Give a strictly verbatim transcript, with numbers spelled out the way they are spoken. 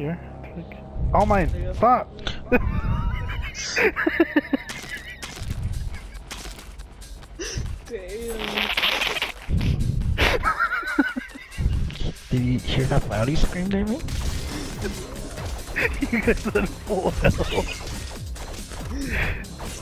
you are. All mine. Stop. Damn. Did you hear that loud he screamed at me? You guys are full health.